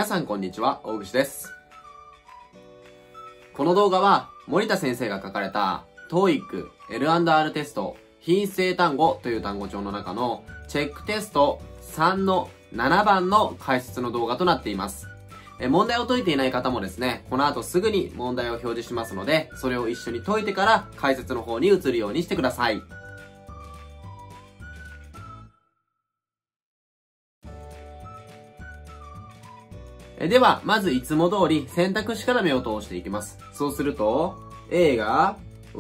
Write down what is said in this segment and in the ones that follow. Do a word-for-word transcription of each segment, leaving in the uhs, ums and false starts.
さんこんにちは、大串です。この動画は森田先生が書かれた トーイック エルアンドアール テスト品性単語という単語帳の中のチェックテストさんのななばんの解説の動画となっています。え問題を解いていない方もですね、この後すぐに問題を表示しますので、それを一緒に解いてから解説の方に移るようにしてください。では、まずいつも通り選択肢から目を通していきます。そうすると、A が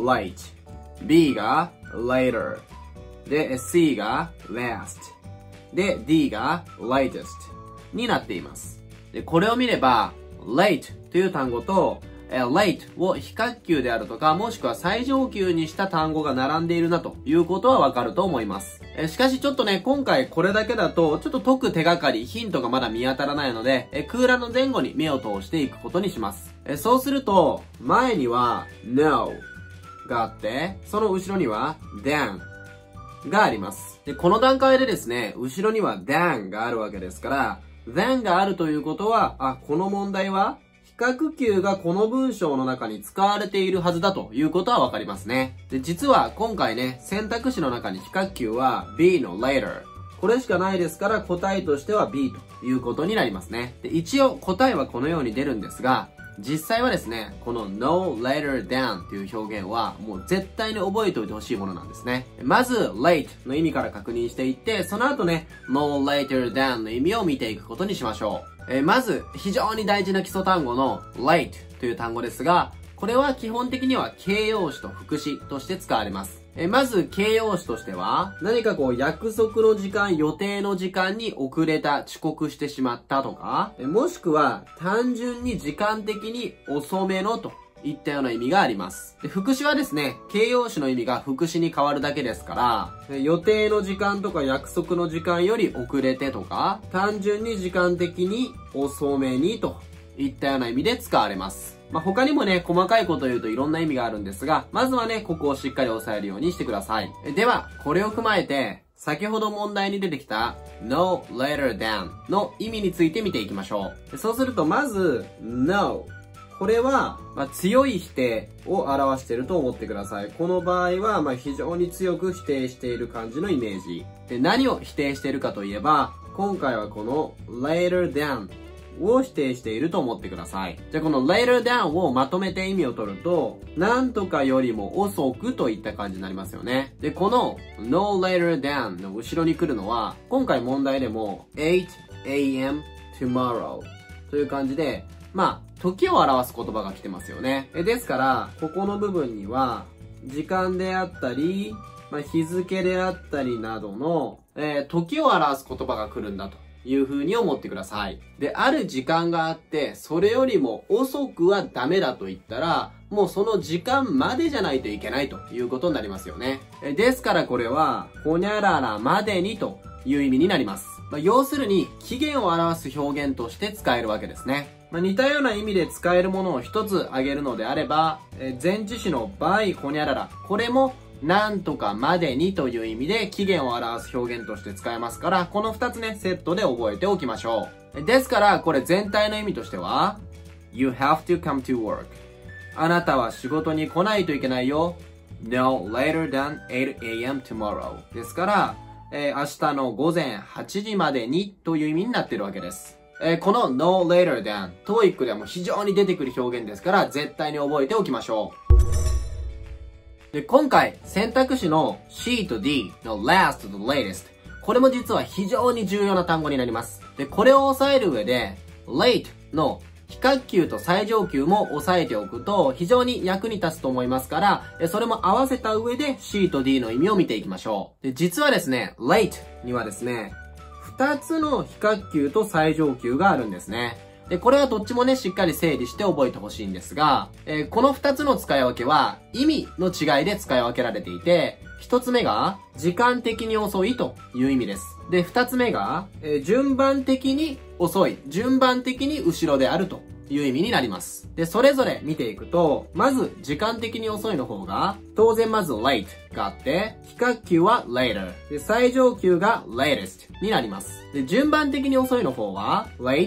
late、B が later、で、C が last、で、D が latest になっています。で、これを見れば、late という単語と、え late を非角球であるとか、もしくは最上級にした単語が並んでいるなということはわかると思います。えしかしちょっとね、今回これだけだと、ちょっと解く手がかり、ヒントがまだ見当たらないので、え空欄の前後に目を通していくことにします。えそうすると、前には no があって、その後ろには than があります。で、この段階でですね、後ろには than があるわけですから、than があるということは、あ、この問題は非角球がこの文章の中に使われているはずだということはわかりますね。で、実は今回ね、選択肢の中に非角球は B の later。これしかないですから答えとしては B ということになりますね。で、一応答えはこのように出るんですが、実際はですね、この no later than という表現はもう絶対に覚えておいてほしいものなんですね。まず late の意味から確認していって、その後ね、no later than の意味を見ていくことにしましょう。えー、まず非常に大事な基礎単語の late という単語ですが、これは基本的には形容詞と副詞として使われます。えまず形容詞としては、何かこう約束の時間、予定の時間に遅れた、遅刻してしまったとか、えもしくは単純に時間的に遅めのといったような意味があります。で副詞はですね、形容詞の意味が副詞に変わるだけですから、予定の時間とか約束の時間より遅れてとか、単純に時間的に遅めにといったような意味で使われます。まあ、他にもね、細かいことを言うといろんな意味があるんですが、まずはね、ここをしっかり押さえるようにしてください。では、これを踏まえて、先ほど問題に出てきた no later than の意味について見ていきましょう。そうすると、まず no。これは、まあ、強い否定を表していると思ってください。この場合は、まあ、非常に強く否定している感じのイメージ。で、何を否定しているかといえば、今回はこの later thanを否定していると思ってください。じゃあこの later than をまとめて意味を取ると、なんとかよりも遅くといった感じになりますよね。で、この no later than の後ろに来るのは、今回問題でも eight a m tomorrow という感じで、まあ、時を表す言葉が来てますよね。ですから、ここの部分には、時間であったり、まあ、日付であったりなどの、えー、時を表す言葉が来るんだという風に思ってください。で、ある時間があって、それよりも遅くはダメだと言ったら、もうその時間までじゃないといけないということになりますよね。ですからこれは、ほにゃららまでにという意味になります。まあ、要するに、期限を表す表現として使えるわけですね。まあ、似たような意味で使えるものを一つ挙げるのであれば、え前置詞の by ほにゃらら。これも、なんとかまでにという意味で期限を表す表現として使えますから、この二つね、セットで覚えておきましょう。ですから、これ全体の意味としては、You have to come to work. あなたは仕事に来ないといけないよ。No later than eight a m tomorrow. ですから、えー、明日の午前はちじまでにという意味になっているわけです。えー、この No later than、トーイック ではもう非常に出てくる表現ですから、絶対に覚えておきましょう。で、今回、選択肢の C と D の last と latest。これも実は非常に重要な単語になります。で、これを押さえる上で、late の非角球と最上級も押さえておくと非常に役に立つと思いますから、それも合わせた上で C と D の意味を見ていきましょう。で、実はですね、late にはですね、二つの非角球と最上級があるんですね。で、これはどっちもね、しっかり整理して覚えてほしいんですが、えー、この二つの使い分けは、意味の違いで使い分けられていて、一つ目が、時間的に遅いという意味です。で、二つ目が、えー、順番的に遅い、順番的に後ろであるという意味になります。で、それぞれ見ていくと、まず、時間的に遅いの方が、当然まず late があって、非角球は later、で、最上級が latest になります。で、順番的に遅いの方は、late、非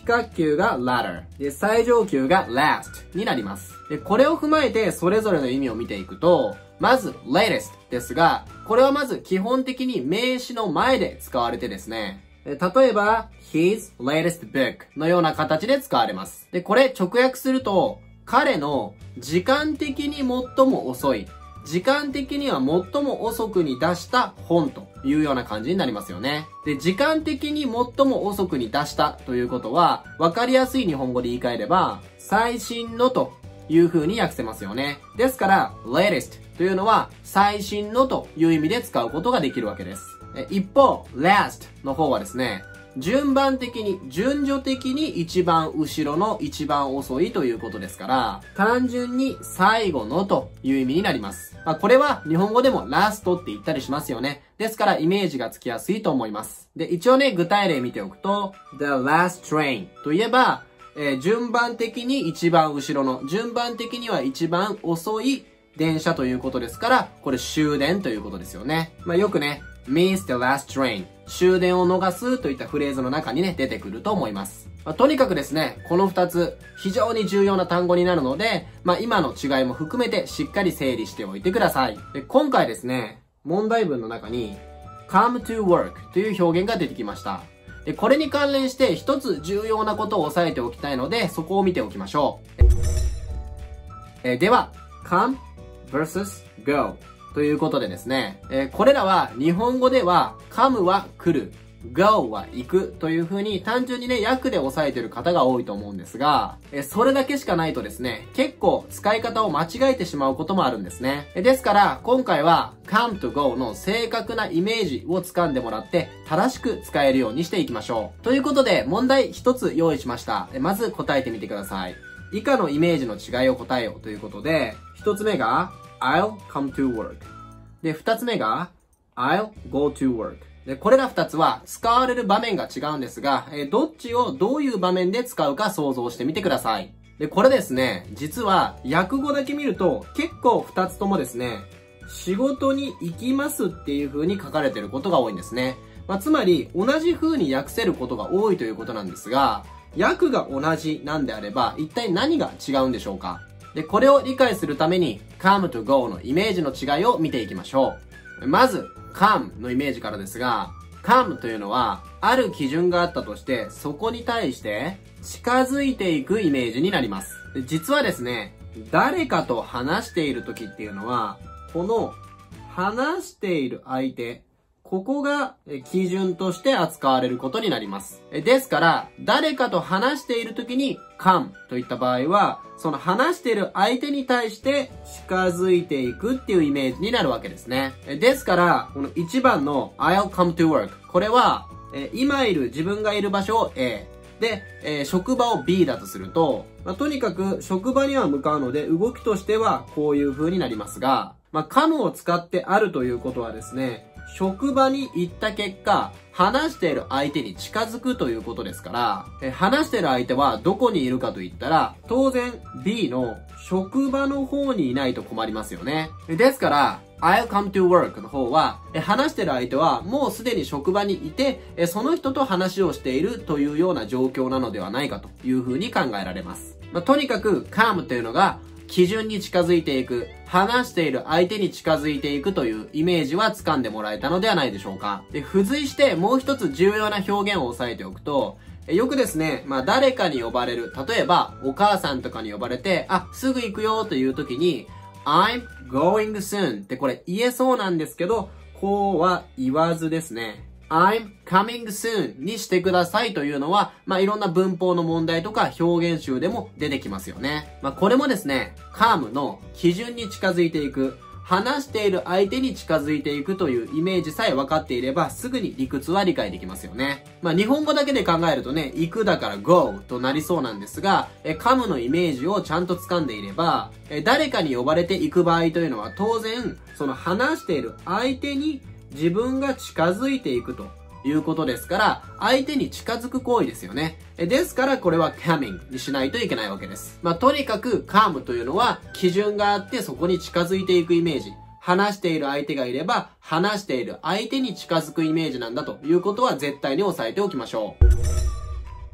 角球が ladder。で、最上級が last になります。で、これを踏まえてそれぞれの意味を見ていくと、まず latest ですが、これはまず基本的に名詞の前で使われてですね、例えば his latest book のような形で使われます。で、これ直訳すると、彼の時間的に最も遅い、時間的には最も遅くに出した本というような感じになりますよね。で、時間的に最も遅くに出したということは、わかりやすい日本語で言い換えれば、最新のという風に訳せますよね。ですから、latest というのは最新のという意味で使うことができるわけです。一方、last の方はですね、順番的に、順序的に一番後ろの一番遅いということですから、単純に最後のという意味になります。まあ、これは日本語でもラストって言ったりしますよね。ですからイメージがつきやすいと思います。で、一応ね、具体例見ておくと、the last train といえば、えー、順番的に一番後ろの、順番的には一番遅い電車ということですから、これ終電ということですよね。まあ、よくね、miss the last train 終電を逃すといったフレーズの中にね、出てくると思います。まあ、とにかくですね、この二つ、非常に重要な単語になるので、まあ、今の違いも含めてしっかり整理しておいてください。で、今回ですね、問題文の中に、come to work という表現が出てきました。で、これに関連して一つ重要なことを押さえておきたいので、そこを見ておきましょう。えでは、come versus go。ということでですね、えー、これらは日本語では come は来る、go は行くという風に単純にね、訳で押さえてる方が多いと思うんですが、えー、それだけしかないとですね、結構使い方を間違えてしまうこともあるんですね。えー、ですから、今回は come to go の正確なイメージを掴んでもらって正しく使えるようにしていきましょう。ということで、問題一つ用意しました。えー、まず答えてみてください。以下のイメージの違いを答えようということで、一つ目がI'll come to work。で、二つ目が I'll go to work。で、これら二つは使われる場面が違うんですが、えー、どっちをどういう場面で使うか想像してみてください。で、これですね、実は訳語だけ見ると結構二つともですね、仕事に行きますっていう風に書かれてることが多いんですね。まあ、つまり同じ風に訳せることが多いということなんですが、訳が同じなんであれば一体何が違うんでしょうか。で、これを理解するために come to go のイメージの違いを見ていきましょう。まず come のイメージからですが、come というのはある基準があったとしてそこに対して近づいていくイメージになります。で、実はですね、誰かと話している時っていうのはこの話している相手、ここが基準として扱われることになります。ですから、誰かと話している時に come といった場合は、その話している相手に対して近づいていくっていうイメージになるわけですね。ですから、このいちばんの I'll come to work。これは、今いる自分がいる場所を A。で、えー、職場を B だとすると、まあ、とにかく職場には向かうので動きとしてはこういう風になりますが、まあ、come を使ってあるということはですね、職場に行った結果、話している相手に近づくということですから、え話している相手はどこにいるかと言ったら、当然 B の職場の方にいないと困りますよね。ですから、I'll come to work の方は、話している相手はもうすでに職場にいて、その人と話をしているというような状況なのではないかというふうに考えられます。まあ、とにかく come というのが基準に近づいていく、話している相手に近づいていくというイメージは掴んでもらえたのではないでしょうか。で、付随してもう一つ重要な表現を押さえておくと、よくですね、まあ誰かに呼ばれる、例えばお母さんとかに呼ばれて、あ、すぐ行くよという時に、I'm going soon ってこれ言えそうなんですけど、こうは言わずですね。I'm coming soon にしてくださいというのは、まあ、いろんな文法の問題とか表現集でも出てきますよね。まあ、これもですね、come の基準に近づいていく、話している相手に近づいていくというイメージさえ分かっていれば、すぐに理屈は理解できますよね。まあ、日本語だけで考えるとね、行くだから go となりそうなんですが、え、come のイメージをちゃんと掴んでいれば、え、誰かに呼ばれて行く場合というのは当然、その話している相手に自分が近づいていくということですから、相手に近づく行為ですよね。ですからこれは coming にしないといけないわけです。まあ、とにかく come というのは基準があってそこに近づいていくイメージ。話している相手がいれば、話している相手に近づくイメージなんだということは絶対に押さえておきましょう。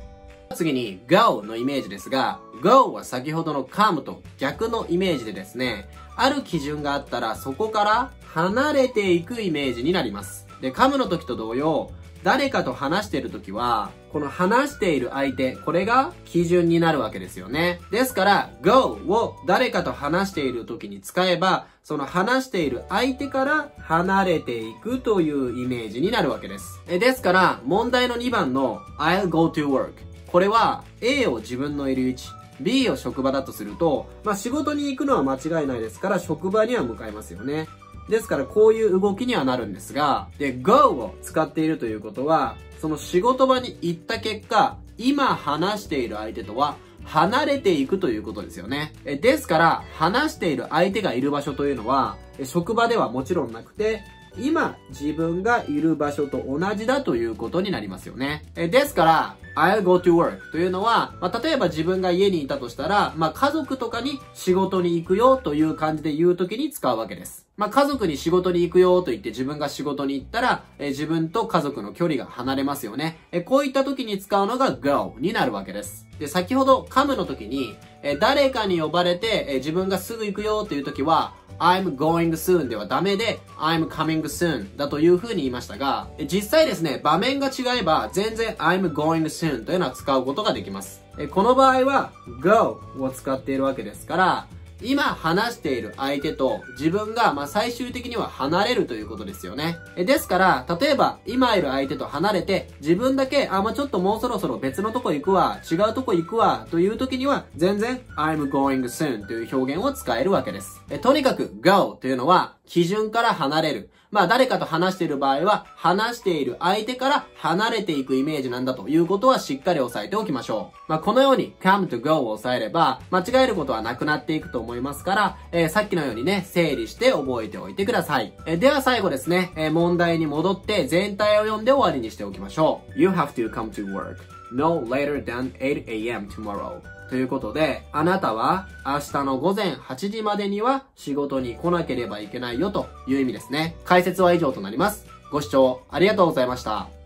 次に go のイメージですが、go は先ほどの come と逆のイメージでですね、ある基準があったらそこから離れていくイメージになります。で、come の時と同様、誰かと話している時は、この話している相手、これが基準になるわけですよね。ですから、go を誰かと話している時に使えば、その話している相手から離れていくというイメージになるわけです。えですから、問題のにばんの I'll go to work。これは A を自分のいる位置、B を職場だとすると、まあ仕事に行くのは間違いないですから、職場には向かいますよね。ですからこういう動きにはなるんですが、で、go を使っているということは、その仕事場に行った結果、今話している相手とは離れていくということですよね。えですから、話している相手がいる場所というのは、職場ではもちろんなくて、今自分がいる場所と同じだということになりますよね。えですから、I'll go to work というのは、まあ、例えば自分が家にいたとしたら、まあ、家族とかに仕事に行くよという感じで言うときに使うわけです。まあ、家族に仕事に行くよと言って自分が仕事に行ったら、え自分と家族の距離が離れますよね。えこういった時に使うのが go になるわけです。で、先ほど come の時に、え誰かに呼ばれて、え自分がすぐ行くよという時は、I'm going soon ではダメで I'm coming soon だという風に言いましたが、実際ですね、場面が違えば全然 I'm going soon というのは使うことができます。この場合は go を使っているわけですから、今話している相手と自分がまあ最終的には離れるということですよね。ですから、例えば今いる相手と離れて自分だけ、あ、まあちょっともうそろそろ別のとこ行くわ、違うとこ行くわという時には全然 I'm going soon という表現を使えるわけです。とにかく go というのは基準から離れる。まあ誰かと話している場合は話している相手から離れていくイメージなんだということはしっかり押さえておきましょう。まあこのように come to go を押さえれば間違えることはなくなっていくと思いますから、えー、さっきのようにね、整理して覚えておいてください。えー、では最後ですね、えー、問題に戻って全体を読んで終わりにしておきましょう。You have to come to work no later than eight a m tomorrow。ということで、あなたは明日の午前はちじまでには仕事に来なければいけないよという意味ですね。解説は以上となります。ご視聴ありがとうございました。